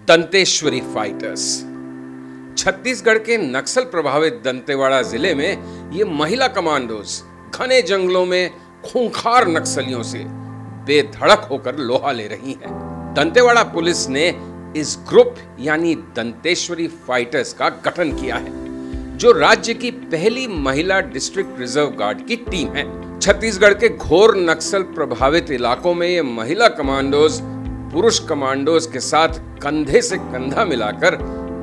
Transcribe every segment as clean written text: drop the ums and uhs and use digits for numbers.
Danteshwari fighters. Chhattisgarh के नक्सल प्रभावित दंतेवाड़ा जिले में ये महिला कमांडोज घने जंगलों में खूंखार नक्सलियों से बेधड़क होकर लोहा ले रही हैं। दंतेवाड़ा पुलिस ने इस ग्रुप यानी दंतेश्वरी फाइटर्स का गठन किया है, जो राज्य की पहली महिला डिस्ट्रिक्ट रिजर्व गार्ड की टीम है। छत्तीसगढ़ के घोर नक्सल प्रभावित इलाकों में ये महिला कमांडोज पुरुष कमांडोज के साथ कंधे से कंधा मिलाकर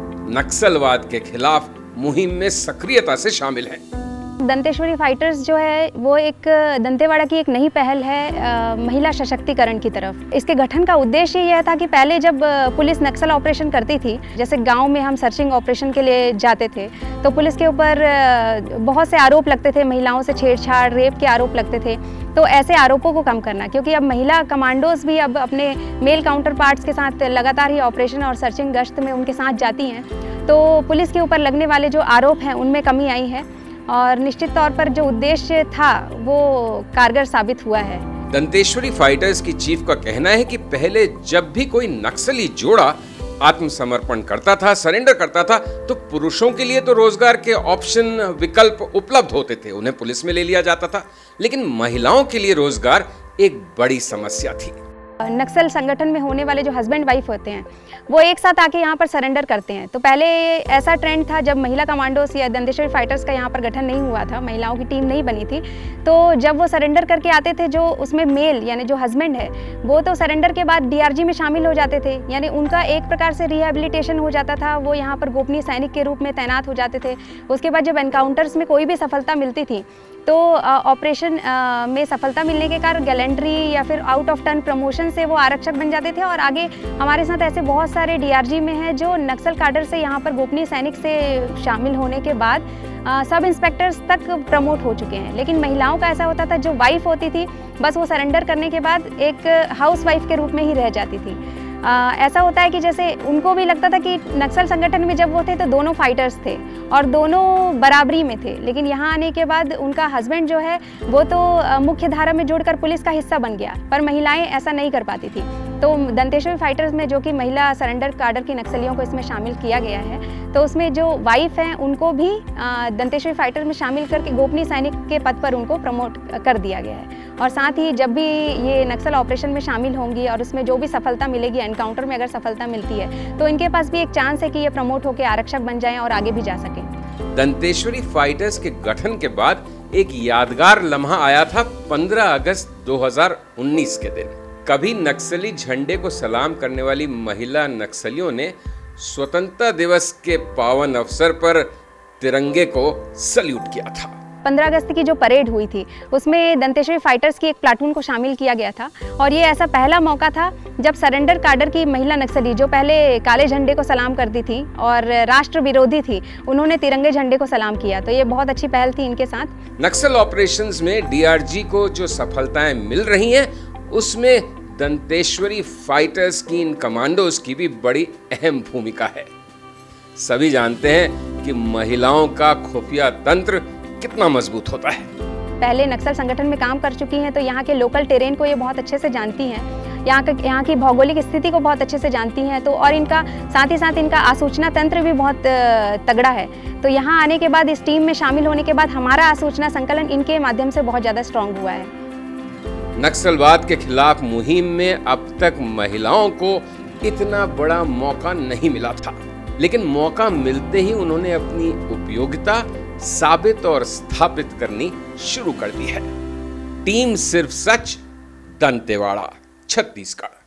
नक्सलवाद के खिलाफ मुहिम में सक्रियता से शामिल हैं। दंतेश्वरी फाइटर्स जो है वो एक दंतेवाड़ा की एक नई पहल है महिला सशक्तिकरण की तरफ। इसके गठन का उद्देश्य यह था कि पहले जब पुलिस नक्सल ऑपरेशन करती थी, जैसे गांव में हम सर्चिंग ऑपरेशन के लिए जाते थे, तो पुलिस के ऊपर बहुत से आरोप लगते थे, महिलाओं से छेड़छाड़, रेप के आरोप लगते थे। तो ऐसे आरोपों को कम करना, क्योंकि अब महिला कमांडोज भी अब अपने मेल काउंटर पार्ट्स के साथ लगातार ही ऑपरेशन और सर्चिंग गश्त में उनके साथ जाती हैं, तो पुलिस के ऊपर लगने वाले जो आरोप हैं उनमें कमी आई है और निश्चित तौर पर जो उद्देश्य था वो कारगर साबित हुआ है। दंतेश्वरी फाइटर्स की चीफ का कहना है कि पहले जब भी कोई नक्सली जोड़ा आत्मसमर्पण करता था, सरेंडर करता था, तो पुरुषों के लिए तो रोजगार के ऑप्शन विकल्प उपलब्ध होते थे, उन्हें पुलिस में ले लिया जाता था, लेकिन महिलाओं के लिए रोजगार एक बड़ी समस्या थी। नक्सल संगठन में होने वाले जो हस्बैंड वाइफ होते हैं वो एक साथ आके यहाँ पर सरेंडर करते हैं। तो पहले ऐसा ट्रेंड था, जब महिला कमांडोस या दंतेश्वरी फाइटर्स का यहाँ पर गठन नहीं हुआ था, महिलाओं की टीम नहीं बनी थी, तो जब वो सरेंडर करके आते थे, जो उसमें मेल यानी जो हस्बैंड है वो तो सरेंडर के बाद डीआरजी में शामिल हो जाते थे, यानी उनका एक प्रकार से रिहेबिलिटेशन हो जाता था, वो यहाँ पर गोपनीय सैनिक के रूप में तैनात हो जाते थे। उसके बाद जब एनकाउंटर्स में कोई भी सफलता मिलती थी तो ऑपरेशन में सफलता मिलने के कारण गैलेंट्री या फिर आउट ऑफ टर्न प्रमोशन से वो आरक्षक बन जाते थे। और आगे हमारे साथ ऐसे बहुत सारे डीआरजी में हैं जो नक्सल काडर से यहाँ पर गोपनीय सैनिक से शामिल होने के बाद सब इंस्पेक्टर्स तक प्रमोट हो चुके हैं। लेकिन महिलाओं का ऐसा होता था, जो वाइफ होती थी बस वो सरेंडर करने के बाद एक हाउस वाइफ के रूप में ही रह जाती थी। ऐसा होता है कि जैसे उनको भी लगता था कि नक्सल संगठन में जब वो थे तो दोनों फाइटर्स थे और दोनों बराबरी में थे, लेकिन यहाँ आने के बाद उनका हस्बैंड जो है वो तो मुख्य धारा में जुड़कर पुलिस का हिस्सा बन गया, पर महिलाएं ऐसा नहीं कर पाती थी। तो दंतेश्वरी फाइटर्स में, जो कि महिला सरेंडर काडर की नक्सलियों को इसमें शामिल किया गया है, तो उसमें जो वाइफ हैं उनको भी दंतेश्वरी फाइटर्स में शामिल करके गोपनीय सैनिक के पद पर उनको प्रमोट कर दिया गया है। और साथ ही जब भी ये नक्सल ऑपरेशन में शामिल होंगी और उसमें जो भी सफलता मिलेगी, एनकाउंटर में अगर सफलता मिलती है, तो इनके पास भी एक चांस है कि ये प्रमोट होकर आरक्षक बन जाएं और आगे भी जा सकें। दंतेश्वरी फाइटर्स के गठन के बाद एक यादगार लम्हा आया था 15 अगस्त 2019 के दिन। कभी नक्सली झंडे को सलाम करने वाली महिला नक्सलियों ने स्वतंत्रता दिवस के पावन अवसर पर तिरंगे को सल्यूट किया था। 15 अगस्त की जो परेड हुई थी उसमें दंतेश्वरी फाइटर्स की एक प्लाटून को शामिल किया गया था, और ये ऐसा पहला मौका था जब सरेंडर काडर की महिला नक्सली, जो पहले काले झंडे को सलाम करती थी और राष्ट्र विरोधी थी, उन्होंने तिरंगे झंडे को सलाम किया। तो ये बहुत अच्छी पहल थी इनके साथ। नक्सल ऑपरेशंस में डीआरजी को जो सफलताएं मिल रही हैं, उसमें दंतेश्वरी फाइटर्स की इन कमांडोज की भी बड़ी अहम भूमिका है। सभी जानते हैं कि महिलाओं का खुफिया तंत्र कितना मजबूत होता है। पहले नक्सल संगठन में काम कर चुकी हैं, तो यहाँ के लोकल टेरेन को ये बहुत अच्छे से जानती हैं, यहाँ की भौगोलिक स्थिति को बहुत अच्छे से जानती हैं। तो और इनका साथ ही साथ इनका आसूचना तंत्र भी बहुत तगड़ा है। तो यहाँ आने के बाद, इस टीम में शामिल होने के बाद, हमारा आसूचना संकलन इनके माध्यम से बहुत ज़्यादा स्ट्रांग हुआ है। नक्सलवाद के खिलाफ मुहिम में अब तक महिलाओं को इतना बड़ा मौका नहीं मिला था, लेकिन मौका मिलते ही उन्होंने अपनी उपयोगिता साबित और स्थापित करनी शुरू कर दी है। टीम सिर्फ सच, दंतेवाड़ा, छत्तीसगढ़।